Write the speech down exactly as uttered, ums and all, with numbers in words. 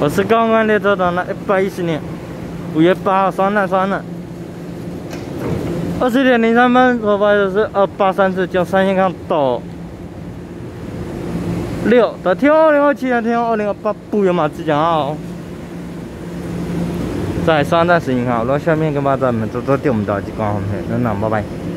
我是刚刚列车长的一百一十年五月八号，双南双南，二十点零三分，所发的是二八三四，将三线康到六的天二零二七的天二零二八不远马自强号，在双站石英号，然后下面跟马站们走走掉我们到机关后面，等等，拜拜。